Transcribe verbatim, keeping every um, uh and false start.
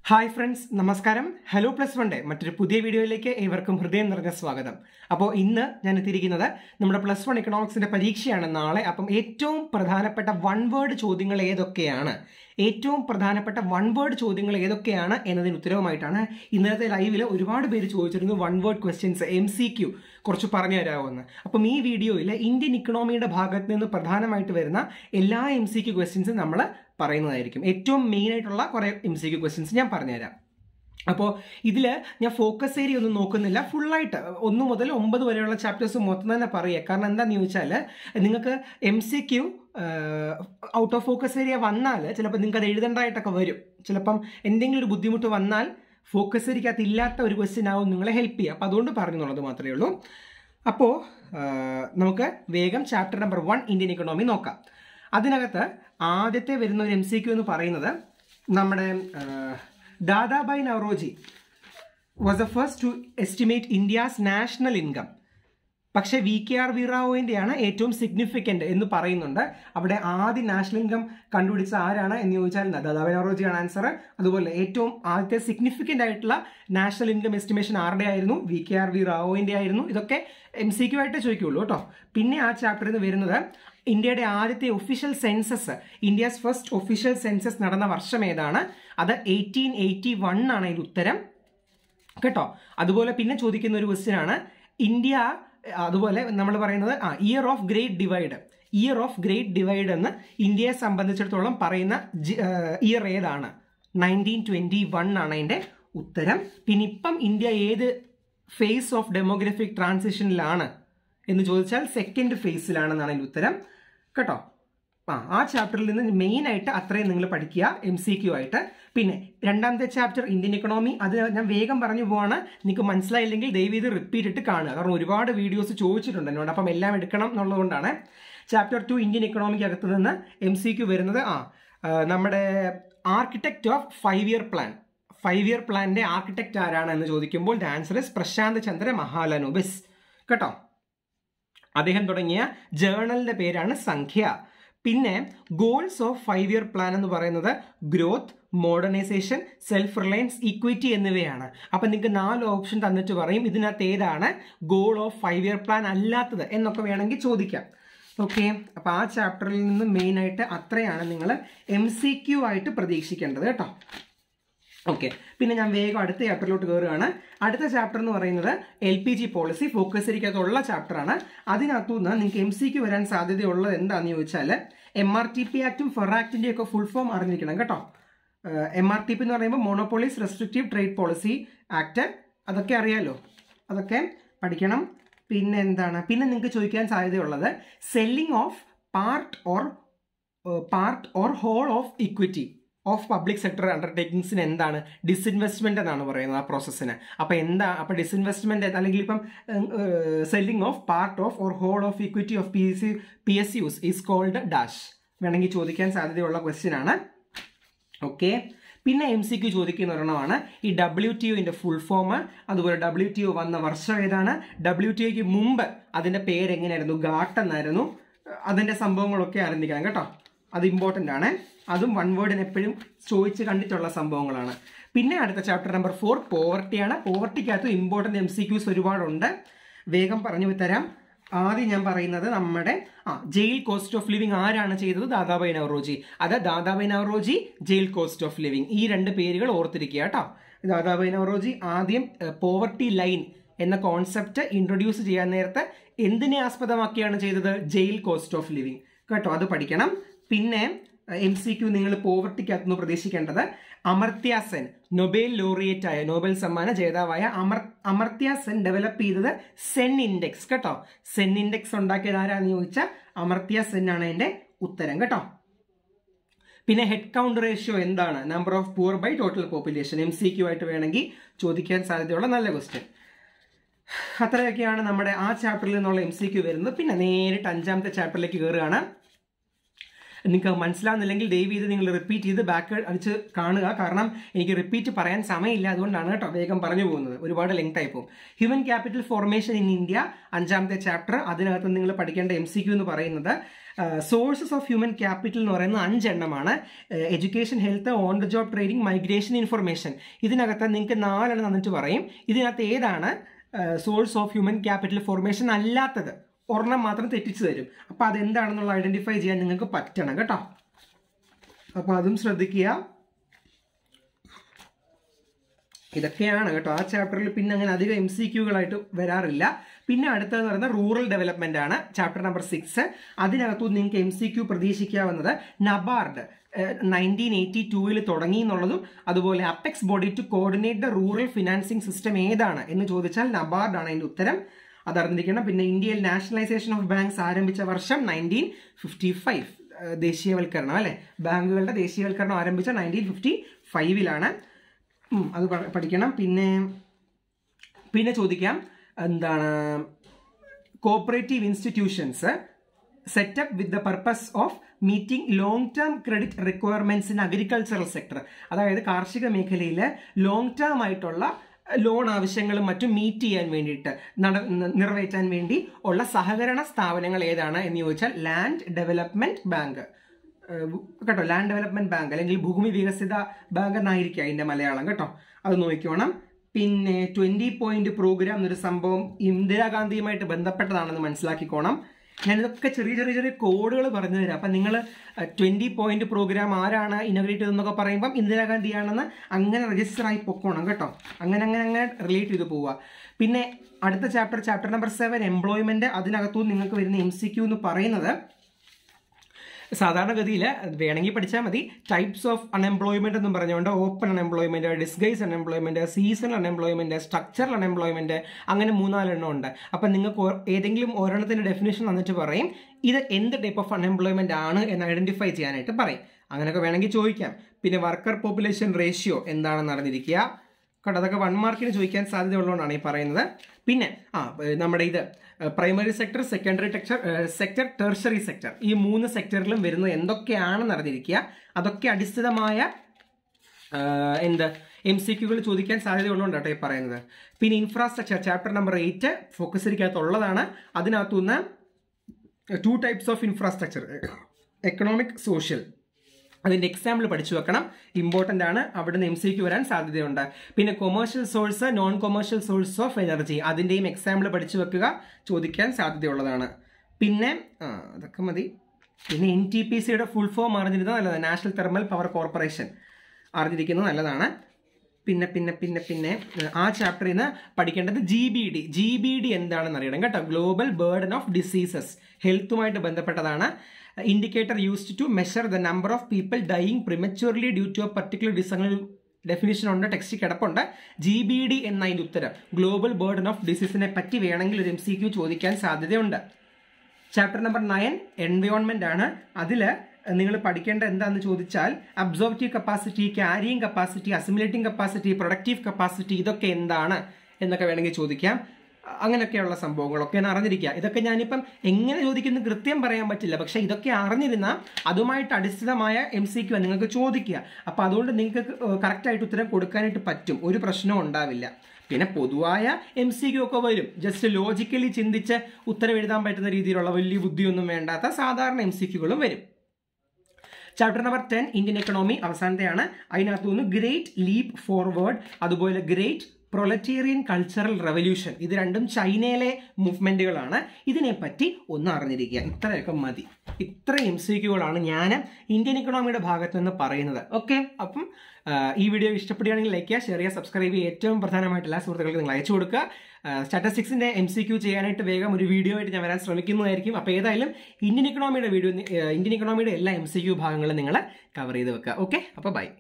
Hi friends, നമസ്കാരം. Hello plus one day മറ്റൊരു പുതിയ വീഡിയോയിലേക്ക് ഏവർക്കും ഹൃദയം നിറഞ്ഞ സ്വാഗതം. അപ്പോൾ ഇന്ന് ഞാൻ എത്തിയിരിക്കുന്നത് നമ്മുടെ പ്ലസ് വൺ എക്കണോമിക്സിന്റെ പരീക്ഷയാണ് നാളെ. അപ്പം ഏറ്റവും പ്രധാനപ്പെട്ട വൺ വേർഡ് ചോദ്യങ്ങൾ ഏതൊക്കെയാണ് ഏറ്റവും പ്രധാനപ്പെട്ട വൺ വേർഡ് ചോദ്യങ്ങൾ ഏതൊക്കെയാണ് എന്നതിന് ഉത്തരവുമായിട്ടാണ് ഇന്നത്തെ ലൈവിൽ ഒരുപാട് പേര് ചോദിച്ചിരുന്നു one word questions M C Q കുറച്ച് പറഞ്ഞു തരാമെന്ന്. അപ്പം ഈ വീഡിയോയിൽ ഇന്ത്യൻ ഇക്കണോമിയുടെ ഭാഗത്ത് നിന്ന് പ്രധാനമായിട്ട് വരുന്ന എല്ലാ എം സി ക്യു ക്വസ്റ്റ്യൻസും നമ്മൾ പറയുന്നതായിരിക്കും. ഏറ്റവും മെയിൻ ആയിട്ടുള്ള കുറേ എം സി ക്യു ക്വസ്റ്റ്യൻസ് ഞാൻ പറഞ്ഞുതരാം. അപ്പോൾ ഇതിൽ ഞാൻ ഫോക്കസ് ഏരിയ ഒന്നും നോക്കുന്നില്ല, ഫുള്ളായിട്ട് ഒന്ന് മുതൽ ഒമ്പത് വരെയുള്ള ചാപ്റ്റേഴ്സ് മൊത്തം തന്നെ പറയുക. കാരണം എന്താണെന്ന് ചോദിച്ചാൽ നിങ്ങൾക്ക് M C Q out of focus area വന്നാൽ ചിലപ്പോൾ നിങ്ങൾക്ക് അത് എഴുതേണ്ടതായിട്ടൊക്കെ വരും. ചിലപ്പം എന്തെങ്കിലും ഒരു ബുദ്ധിമുട്ട് വന്നാൽ ഫോക്കസ് ഏരിയക്കകത്ത് ഇല്ലാത്ത ഒരു ക്വസ്റ്റ്യൻ ആവും നിങ്ങളെ ഹെൽപ്പ് ചെയ്യുക. അപ്പോൾ അതുകൊണ്ട് പറഞ്ഞെന്നുള്ളത് മാത്രമേ ഉള്ളൂ. അപ്പോൾ നമുക്ക് വേഗം chapter number one Indian economy നോക്കാം. അതിനകത്ത് ആദ്യത്തെ വരുന്ന ഒരു എം സി ക്യു എന്ന് പറയുന്നത് നമ്മുടെ Dadabhai Naoroji was the first to estimate India's national income. പക്ഷെ വി കെ ആർ വി റാവുവിൻ്റെയാണ് ഏറ്റവും സിഗ്നിഫിക്കൻ്റ് എന്ന് പറയുന്നുണ്ട്. അവിടെ ആദ്യ നാഷണൽ ഇൻകം കണ്ടുപിടിച്ച ആരാണ് എന്ന് ചോദിച്ചാൽ ദാദാബായ് നവറോജിയാണ് ആൻസർ. അതുപോലെ ഏറ്റവും ആദ്യത്തെ സിഗ്നിഫിക്കൻ്റ് ആയിട്ടുള്ള നാഷണൽ ഇൻകം എസ്റ്റിമേഷൻ ആരുടെ ആയിരുന്നു? വി കെ ആർ വി റാവുവിൻ്റെ ആയിരുന്നു. ഇതൊക്കെ എം സി ക്യു ആയിട്ട് ചോദിക്കുള്ളൂ കേട്ടോ. പിന്നെ ആ ചാപ്റ്ററിൽ നിന്ന് വരുന്നത് ഇന്ത്യയുടെ ആദ്യത്തെ official census, India's first official census നടന്ന വർഷം ഏതാണ്? അത് എയ്റ്റീൻ എയ്റ്റി വൺ ആണ് ഇതിന് ഉത്തരം കേട്ടോ. അതുപോലെ പിന്നെ ചോദിക്കുന്ന ഒരു ക്വസ്റ്റ്യൻ ആണ് ഇന്ത്യ, അതുപോലെ നമ്മൾ പറയുന്നത് ആ year of great divide. Year of great divide എന്ന് ഇന്ത്യയെ സംബന്ധിച്ചിടത്തോളം പറയുന്ന ഇയർ ഏതാണ്? നയൻറ്റീൻ ട്വന്റി വൺ ആണ് അതിൻ്റെ ഉത്തരം. പിന്നെ ഇപ്പം ഇന്ത്യ ഏത് ഫേസ് ഓഫ് ഡെമോഗ്രഫിക് ട്രാൻസിഷനിലാണ് എന്ന് ചോദിച്ചാൽ സെക്കൻഡ് ഫേസിലാണെന്നാണ് അതിൻ്റെ ഉത്തരം കേട്ടോ. ആ ആ ചാപ്റ്ററിൽ നിന്ന് മെയിൻ ആയിട്ട് അത്രയും നിങ്ങൾ പഠിക്കുക എം സി ക്യു ആയിട്ട്. പിന്നെ രണ്ടാമത്തെ ചാപ്റ്റർ ഇന്ത്യൻ ഇക്കണോമി, അത് ഞാൻ വേഗം പറഞ്ഞു പോവാണ്. നിങ്ങൾക്ക് മനസ്സിലായില്ലെങ്കിൽ ദയവ് ഇത് റിപ്പീറ്റ് ഇട്ട് കാണുക, കാരണം ഒരുപാട് വീഡിയോസ് ചോദിച്ചിട്ടുണ്ട് എന്നോട്. അപ്പം എല്ലാം എടുക്കണം എന്നുള്ളതുകൊണ്ടാണ്. ചാപ്റ്റർ ടു ഇന്ത്യൻ ഇക്കണോമിക്ക് അകത്ത് നിന്ന് എം സി ക്യു വരുന്നത് ആ നമ്മുടെ architect of five year plan. Five year പ്ലാനിന്റെ ആർക്കിടെക്ട് ആരാണ് എന്ന് ചോദിക്കുമ്പോൾ the answer is Prashanta Chandra Mahalanobis കേട്ടോ. അദ്ദേഹം തുടങ്ങിയ ജേർണലിന്റെ പേരാണ് സംഖ്യ. പിന്നെ goals of five year plan എന്ന് പറയുന്നത് growth, modernisation, self reliance, equity എന്നിവയാണ്. അപ്പം നിങ്ങൾക്ക് നാല് ഓപ്ഷൻ തന്നിട്ട് പറയും ഇതിനകത്ത് ഏതാണ് goal of five year plan അല്ലാത്തത് എന്നൊക്കെ വേണമെങ്കിൽ ചോദിക്കാം. ഓക്കെ, അപ്പോൾ ആ ചാപ്റ്ററിൽ നിന്ന് മെയിൻ ആയിട്ട് അത്രയാണ് നിങ്ങൾ എം സി ക്യു ആയിട്ട് പ്രതീക്ഷിക്കേണ്ടത് കേട്ടോ. ഓക്കെ, പിന്നെ ഞാൻ വേഗം അടുത്ത ചാപ്റ്ററിലോട്ട് കയറുകയാണ്. അടുത്ത ചാപ്റ്റർ എന്ന് പറയുന്നത് L P G policy, focus ഏരിയക്കകത്തുള്ള ചാപ്റ്ററാണ്. അതിനകത്തുനിന്ന് നിങ്ങൾക്ക് എം സി ക്യു വരാൻ സാധ്യതയുള്ളത് എന്താണെന്ന് ചോദിച്ചാൽ എം ആർ ടി പി ആക്ടും ഫെർ ആക്ടിൻ്റെയും ഒക്കെ ഫുൾ ഫോം അറിഞ്ഞിരിക്കണം കേട്ടോ. എം ആർ ടി പി എന്ന് പറയുമ്പോൾ monopolies restrictive trade policy act, അതൊക്കെ അറിയാലോ, അതൊക്കെ പഠിക്കണം. പിന്നെ എന്താണ്, പിന്നെ നിങ്ങൾക്ക് ചോദിക്കാൻ സാധ്യതയുള്ളത് selling of part or part or whole of equity of public sector അണ്ടർടേക്കിങ്സിന് എന്താണ് ഡിസ്ഇൻവെസ്റ്റ്മെന്റ് എന്നാണ് പറയുന്നത് ആ പ്രോസസ്സിന്. അപ്പം എന്താ അപ്പം ഡിസ്ഇൻവെസ്റ്റ്മെന്റ് അല്ലെങ്കിൽ ഇപ്പം selling of part of or whole of equity of P S P S Us is called dash വേണമെങ്കിൽ ചോദിക്കാൻ സാധ്യതയുള്ള ക്വസ്റ്റ്യൻ ആണ്. ഓക്കെ, പിന്നെ എം സി ക്യു ചോദിക്കുന്ന ഒരെണ്ണമാണ് ഈ ഡബ്ല്യു ടി ഒന്റെ ഫുൾ ഫോം, അതുപോലെ ഡബ്ല്യു ടി ഒ വന്ന വർഷം ഏതാണ്, ഡബ്ല്യു ടി ഒക്ക് മുമ്പ് അതിന്റെ പേര് എങ്ങനെയായിരുന്നു, ഗാട്ട് എന്നായിരുന്നു, അതിന്റെ സംഭവങ്ങളൊക്കെ അറിഞ്ഞിരിക്കണം കേട്ടോ. അത് ഇമ്പോർട്ടൻ്റ് ആണ്. അതും വൺ വേർഡിന് എപ്പോഴും ചോദിച്ച് കണ്ടിട്ടുള്ള സംഭവങ്ങളാണ്. പിന്നെ അടുത്ത ചാപ്റ്റർ നമ്പർ ഫോർ പോവർട്ടിയാണ്. പോവർട്ടിക്കകത്ത് ഇമ്പോർട്ടൻ്റ് എം സി ക്യൂസ് ഒരുപാടുണ്ട്, വേഗം പറഞ്ഞു തരാം. ആദ്യം ഞാൻ പറയുന്നത് നമ്മുടെ ആ ജയിൽ കോസ്റ്റ് ഓഫ് ലിവിങ് ആരാണ് ചെയ്തത്? ദാദാബായ് നവറോജി. അത് Dadabhai Naoroji, jail cost of living, ഈ രണ്ട് പേരുകൾ ഓർത്തിരിക്കുക കേട്ടോ. ദാദാബായ് നവറോജി ആദ്യം പോവർട്ടി ലൈൻ എന്ന കോൺസെപ്റ്റ് ഇൻട്രൊഡ്യൂസ് ചെയ്യാൻ നേരത്തെ എന്തിനെ ആസ്പദമാക്കിയാണ് ചെയ്തത്? ജയിൽ കോസ്റ്റ് ഓഫ് ലിവിങ് കേട്ടോ, അത് പഠിക്കണം. പിന്നെ എം സി ക്യു നിങ്ങൾ പോവർട്ടിക്കകത്തുനിന്ന് പ്രതീക്ഷിക്കേണ്ടത് അമർത്യ സെൻ, നൊബേൽ ലോറിയേറ്റ് ആയ നോബൽ സമ്മാന ജേതാവായ അമർ അമർത്യ സെൻ ഡെവലപ്പ് ചെയ്തത് സെൻ ഇൻഡെക്സ് കേട്ടോ. സെൻ ഇൻഡെക്സ് ഉണ്ടാക്കിയത് ആരാന്ന് ചോദിച്ചാൽ അമർത്യ സെൻ ആണ് അതിന്റെ ഉത്തരം കേട്ടോ. പിന്നെ ഹെഡ് കൗണ്ട് റേഷ്യോ എന്താണ്? Number of poor by total population. M C Q ആയിട്ട് വേണമെങ്കിൽ ചോദിക്കാൻ സാധ്യതയുള്ള നല്ല ക്വസ്റ്റ്യൻ. അത്രയൊക്കെയാണ് നമ്മുടെ ആ ചാപ്റ്ററിൽ നിന്നുള്ള എം സി ക്യു വരുന്നത്. പിന്നെ നേരിട്ട് അഞ്ചാമത്തെ ചാപ്റ്ററിലേക്ക് കയറുകയാണ്. നിങ്ങൾക്ക് മനസ്സിലാവുന്നില്ലെങ്കിൽ ദയവ് ചെയ്ത് നിങ്ങൾ റിപ്പീറ്റ് ചെയ്ത് ബാക്ക് അടിച്ച് കാണുക, കാരണം എനിക്ക് റിപ്പീറ്റ് പറയാൻ സമയമില്ല, അതുകൊണ്ടാണ് കേട്ടോ വേഗം പറഞ്ഞു പോകുന്നത്, ഒരുപാട് ലെങ്ത് ആയി പോകും. Human capital formation in India അഞ്ചാമത്തെ ചാപ്റ്റർ, അതിനകത്ത് നിങ്ങൾ പഠിക്കേണ്ട എം സി ക്യു എന്ന് പറയുന്നത് സോഴ്സസ് ഓഫ് ഹ്യൂമൻ ക്യാപിറ്റൽ എന്ന് പറയുന്ന അഞ്ചെണ്ണമാണ്. Education, health, on the job training, migration, information. ഇതിനകത്ത് നിങ്ങൾക്ക് നാലെണ്ണം തന്നിട്ട് പറയും ഇതിനകത്ത് ഏതാണ് source of human capital formation അല്ലാത്തത്. ഒരെണ്ണം മാത്രം തെറ്റിച്ച് തരും. അപ്പോൾ അതെന്താണെന്നുള്ള ഐഡന്റിഫൈ ചെയ്യാൻ നിങ്ങൾക്ക് പറ്റണം കേട്ടോ. അപ്പോൾ അതും ശ്രദ്ധിക്കുക. ഇതൊക്കെയാണ് കേട്ടോ ആ ചാപ്റ്ററിൽ. പിന്നെ അങ്ങനെ അധികം എം സി ക്യൂകളായിട്ട് വരാറില്ല. പിന്നെ അടുത്തതെന്ന് പറയുന്നത് റൂറൽ ഡെവലപ്മെന്റ് ആണ്, ചാപ്റ്റർ നമ്പർ സിക്സ്. അതിനകത്തു നിങ്ങൾക്ക് എം സി ക്യൂ പ്രതീക്ഷിക്കാവുന്നത് നബാർഡ് നയൻറ്റീൻ എയ്റ്റി ടൂവിൽ തുടങ്ങി എന്നുള്ളതും അതുപോലെ apex body to coordinate the rural financing system ഏതാണ് എന്ന് ചോദിച്ചാൽ നബാർഡ് ആണ് അതിൻ്റെ ഉത്തരം. അതറിഞ്ഞിരിക്കണം. പിന്നെ ഇന്ത്യയിൽ നാഷണലൈസേഷൻ ഓഫ് ബാങ്ക്സ് ആരംഭിച്ച വർഷം നയൻറ്റീൻ ഫിഫ്റ്റി ഫൈവ് ദേശീയവൽക്കരണം അല്ലെ, ബാങ്കുകളുടെ ദേശീയവൽക്കരണം ആരംഭിച്ച നയൻറ്റീൻ ഫിഫ്റ്റി ഫൈവിലാണ്. അത് പഠിക്കണം. പിന്നെ പിന്നെ ചോദിക്കാം എന്താണ് cooperative institutions set up with the purpose of meeting long term credit requirements in agricultural sector. അതായത് കാർഷിക മേഖലയിൽ ലോങ് ടേം ആയിട്ടുള്ള ലോൺ ആവശ്യങ്ങളും മറ്റും മീറ്റ് ചെയ്യാൻ വേണ്ടിയിട്ട് നിറവേറ്റാൻ വേണ്ടി ഉള്ള സഹകരണ സ്ഥാപനങ്ങൾ ഏതാണ് എന്ന് ചോദിച്ചാൽ ലാൻഡ് ഡെവലപ്മെന്റ് ബാങ്ക് കേട്ടോ. ലാൻഡ് ഡെവലപ്മെന്റ് ബാങ്ക് അല്ലെങ്കിൽ ഭൂമി വികസിത ബാങ്ക് എന്നായിരിക്കും അതിന്റെ മലയാളം കേട്ടോ. അത് നോക്കിക്കോണം. പിന്നെ ട്വന്റി പോയിന്റ് പ്രോഗ്രാം എന്നൊരു സംഭവം ഇന്ദിരാഗാന്ധിയുമായിട്ട് ബന്ധപ്പെട്ടതാണെന്ന് മനസ്സിലാക്കിക്കോണം. ഞാനിതൊക്കെ ചെറിയ ചെറിയ ചെറിയ കോഡുകൾ പറഞ്ഞു തരാം. അപ്പം നിങ്ങൾ ട്വന്റി പോയിന്റ് പ്രോഗ്രാം ആരാണ് ഇനോഗ്രേറ്റ് ചെയ്തെന്നൊക്കെ പറയുമ്പം ഇന്ദിരാഗാന്ധിയാണെന്ന് അങ്ങനെ രജിസ്റ്റർ ആയി പൊക്കോണം കേട്ടോ. അങ്ങനെ അങ്ങനെ അങ്ങനെ റിലേറ്റ് ചെയ്ത് പോവുക. പിന്നെ അടുത്ത chapter chapter number seven employment. അതിനകത്തും നിങ്ങൾക്ക് വരുന്ന എം സി ക്യൂ എന്ന് പറയുന്നത് സാധാരണഗതിയിൽ വേണമെങ്കിൽ പഠിച്ചാൽ മതി. ടൈപ്സ് ഓഫ് അൺഎംപ്ലോയ്മെന്റ് എന്നും പറഞ്ഞുകൊണ്ട് open unemployment, disguise unemployment, seasonal unemployment, structural unemployment, അങ്ങനെ മൂന്നാലെണ്ണം ഉണ്ട്. അപ്പം നിങ്ങൾക്ക് ഏതെങ്കിലും ഒരെണ്ണത്തിന്റെ ഡെഫിനേഷൻ വന്നിട്ട് പറയും ഇത് എന്ത് ടൈപ്പ് ഓഫ് അൺഎംപ്ലോയ്മെന്റ് ആണ് എന്ന് ഐഡന്റിഫൈ ചെയ്യാനായിട്ട് പറയും. അങ്ങനെയൊക്കെ വേണമെങ്കിൽ ചോദിക്കാം. പിന്നെ വർക്കർ പോപ്പുലേഷൻ റേഷ്യോ എന്താണെന്ന് അറിഞ്ഞിരിക്കുക കേട്ടോ. അതൊക്കെ വൺ മാർക്കിന് ചോദിക്കാൻ സാധ്യതയുള്ളതുകൊണ്ടാണ് ഈ പറയുന്നത്. പിന്നെ ആ നമ്മുടെ ഇത് primary sector, secondary sector sector, tertiary sector, ഈ മൂന്ന് സെക്ടറിലും വരുന്നത് എന്തൊക്കെയാണെന്ന് അറിഞ്ഞിരിക്കുക. അതൊക്കെ അടിസ്ഥിതമായ എന്ത് എം സി ക്യൂകൾ ചോദിക്കാൻ സാധ്യതയുള്ളതുകൊണ്ട് കേട്ടോ ഈ പറയുന്നത്. പിന്നെ infrastructure chapter number eight focus ഇരിക്കാത്തുള്ളതാണ്. അതിനകത്തുനിന്ന് two types of infrastructure, economic, social. അതിൻ്റെ എക്സാമ്പിൾ പഠിച്ചു വെക്കണം, ഇമ്പോർട്ടൻ്റ് ആണ്. അവിടുന്ന് എം സി ക്യു വരാൻ സാധ്യതയുണ്ട്. പിന്നെ commercial source, non commercial source of energy, അതിൻ്റെയും എക്സാമ്പിൾ പഠിച്ചു വെക്കുക, ചോദിക്കാൻ സാധ്യതയുള്ളതാണ്. പിന്നെ ആ അതൊക്കെ മതി. പിന്നെ എൻ ടി പി സിയുടെ ഫുൾ ഫോം അറിഞ്ഞിരുന്നത് നല്ലതാണ്, നാഷണൽ തെർമൽ പവർ കോർപ്പറേഷൻ അറിഞ്ഞിരിക്കുന്നത് നല്ലതാണ്. പിന്നെ പിന്നെ പിന്നെ പിന്നെ ആ ചാപ്റ്ററിൽ നിന്ന് പഠിക്കേണ്ടത് G B D. G B D എന്താണെന്ന് അറിയണം കേട്ടോ. ഗ്ലോബൽ ബേർഡൻ ഓഫ് ഡിസീസസ്, ഹെൽത്തുമായിട്ട് ബന്ധപ്പെട്ടതാണ്. Indicator used to measure the number of people dying prematurely due to a particular disease. Definition ഉണ്ട്, ടെക്സ്റ്റ് കിടപ്പുണ്ട്. ജി ബി ഡി എന്നതിൻ്റെ ഉത്തരം ഗ്ലോബൽ ബേർഡൻ ഓഫ് ഡിസീസിനെ പറ്റി വേണമെങ്കിൽ ഒരു എം സി ക്യു ചോദിക്കാൻ സാധ്യതയുണ്ട്. ചാപ്റ്റർ നമ്പർ നയൻ എൻവയോൺമെന്റ് ആണ്. അതിൽ നിങ്ങൾ പഠിക്കേണ്ട എന്താണെന്ന് ചോദിച്ചാൽ absorptive capacity, carrying capacity, assimilating capacity, productive capacity, ഇതൊക്കെ എന്താണ് എന്നൊക്കെ വേണമെങ്കിൽ ചോദിക്കാം. അങ്ങനെയൊക്കെയുള്ള സംഭവങ്ങളൊക്കെ അറിഞ്ഞിരിക്കുക. ഇതൊക്കെ ഞാനിപ്പം എങ്ങനെ ചോദിക്കുന്നു കൃത്യം പറയാൻ പറ്റില്ല, പക്ഷെ ഇതൊക്കെ അറിഞ്ഞിരുന്നാൽ അതുമായിട്ട് അടിസ്ഥിതമായ എം സി ക്യു നിങ്ങൾക്ക് ചോദിക്കുക. അപ്പം അതുകൊണ്ട് നിങ്ങൾക്ക് കറക്റ്റായിട്ട് ഉത്തരം കൊടുക്കാനായിട്ട് പറ്റും, ഒരു പ്രശ്നവും ഉണ്ടാവില്ല. പിന്നെ പൊതുവായ എം സി ക്യു ഒക്കെ വരും, ജസ്റ്റ് ലോജിക്കലി ചിന്തിച്ച് ഉത്തരം എഴുതാൻ പറ്റുന്ന രീതിയിലുള്ള വലിയ ബുദ്ധിയൊന്നും വേണ്ടാത്ത സാധാരണ എം സി ക്യുകളും വരും. Chapter number ten Indian economy അവസാനത്തെയാണ്. അതിനകത്തുനിന്ന് ഗ്രേറ്റ് ലീപ്പ് ഫോർവേഡ്, അതുപോലെ ഗ്രേറ്റ് പ്രൊലറ്റേറിയൻ കൾച്ചറൽ റെവല്യൂഷൻ, ഇത് രണ്ടും ചൈനയിലെ മൂവ്മെന്റുകളാണ്. ഇതിനെപ്പറ്റി ഒന്ന് അറിഞ്ഞിരിക്കുക. ഇത്രയൊക്കെ മതി. ഇത്ര എം സി ക്യൂകളാണ് ഞാൻ ഇന്ത്യൻ ഇക്കണോമിയുടെ ഭാഗത്ത് നിന്ന് പറയുന്നത്. ഓക്കെ, അപ്പം ഈ വീഡിയോ ഇഷ്ടപ്പെടുകയാണെങ്കിൽ ലൈക്ക് ചെയ്യുക, ഷെയർ ചെയ്യുക, സബ്സ്ക്രൈബ് ചെയ്യുക. ഏറ്റവും പ്രധാനമായിട്ട് എല്ലാ സുഹൃത്തുക്കൾക്കും നിങ്ങൾ അയച്ചു കൊടുക്കുക. സ്റ്റാറ്റിസ്റ്റിക്സിന്റെ എം സി ക്യൂ ചെയ്യാനായിട്ട് വേഗം ഒരു വീഡിയോ ആയിട്ട് ഞാൻ വരാൻ ശ്രമിക്കുന്നതായിരിക്കും. അപ്പോൾ ഏതായാലും ഇന്ത്യൻ ഇക്കണോമിയുടെ വീഡിയോ ഇന്ത്യൻ ഇക്കണോമിയുടെ എല്ലാ എം സി ക്യൂ ഭാഗങ്ങളും നിങ്ങൾ കവർ ചെയ്ത് വെക്കുക. ഓക്കെ, അപ്പോൾ ബൈ.